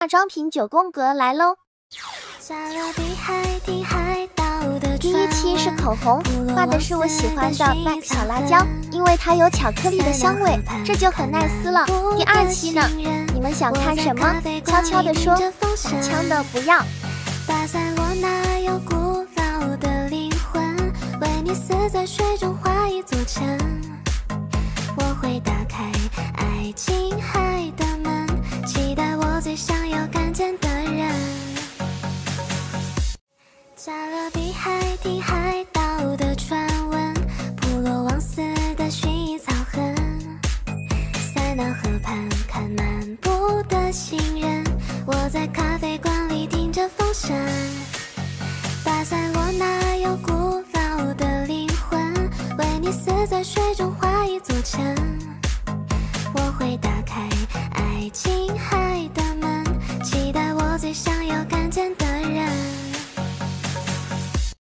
装品9宫格来喽！第一期是口红，画的是我喜欢的 MAC 小辣椒，因为它有巧克力的香味，这就很耐撕了。第二期呢，你们想看什么？悄悄地说，打枪的不要。巴塞罗那有古老的灵魂，威尼斯在水中画一座城。我会打开爱琴海的门，期待我最想要看见的人。加勒比海听海盗的传闻，普罗旺斯的薰衣草痕，塞纳河畔看漫步的行人，我在咖啡馆里听着风声。巴塞罗那有古老的灵魂，威尼斯在水中画一座城。我会打开爱琴海的